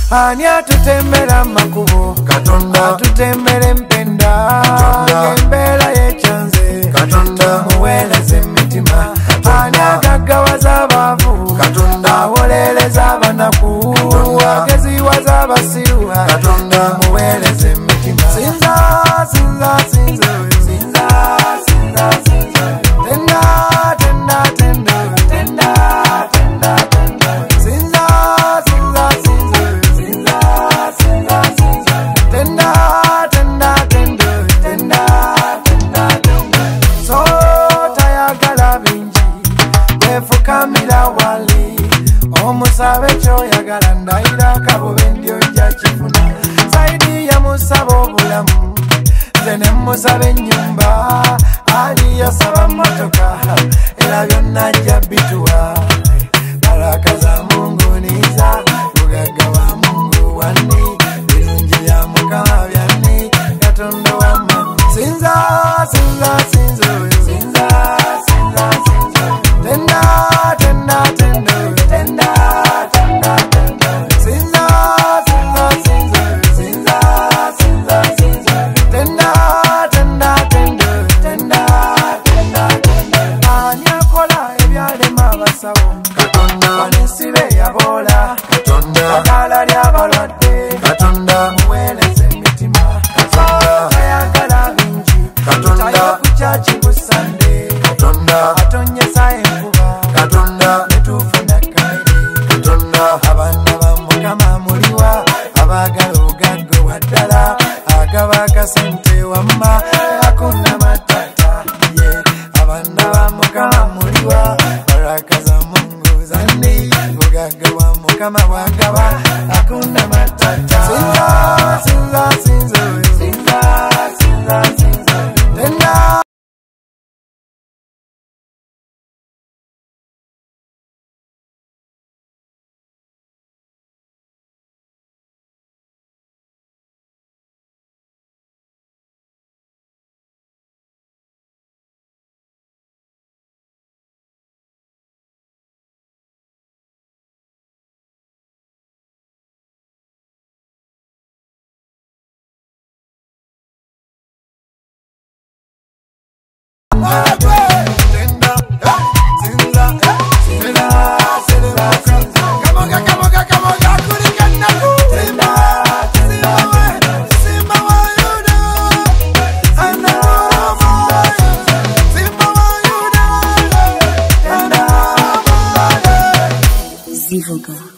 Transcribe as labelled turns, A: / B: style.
A: Ani atutembera makubo Katonda atutembera empenda Ngembera yechanze Katonda muweleze emitima Ani agaggawaza abavu Katonda awoleleza abanaku Ageziwaza abasiru Katonda muweleze emitima Sinza, sinza, sinza Sinza, sinza, sinza Tenda, tenda, tenda Tenda, tenda, tenda Sinza, sinza, sinza Sinza, sinza, sinza Tenda, tenda, tenda Tenda, tenda, tenda So tayagala bingi Wefukamira wali Omusabe kyoyagala ndayira kabobe ndyoja kifuna Saidi ya musaba obulamu Nze ne musabe ennyumba Ali yasaba motoka Era byonna ajja bituwa Baraka za Mungu niza Bugagga wa Mungu wani Birungi bya Mukama byani Katonda wamma Sinza, sinza, sinza Sinza, sinza, sinza Tenda, tenda, tenda Tenda, tenda, tenda Sinza, sinza, sinza Sinza, sinza, sinza Tenda, tenda, tenda Tenda, tenda, tenda Ani akola ebyalema abasawo Katonda wanisibe yabola Katonda akala lyabalwadde Katonda muweleze emitima Katonda tayagala bingi Katonda tayokucaci ku Sunday Katonda atonyesa enkuba Katonda netufuna kamere Katonda abaana ba Mukama muliwa abagala ogaggo waddala agaba akasente wamma akuna matata ye abaana ba Mukama muliwa baraka za Mungu zandi ogagga wa Mukama wagaba akuna matata sinza sinza sinza sinza sinza sinza tenda
B: Zivoga.